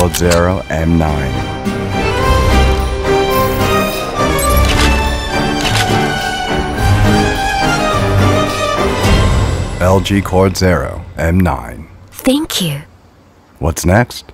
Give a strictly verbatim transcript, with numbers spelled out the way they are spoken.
CordZero 엠 나인. 엘지 코드제로 엠 나인. ThinQ. What's next?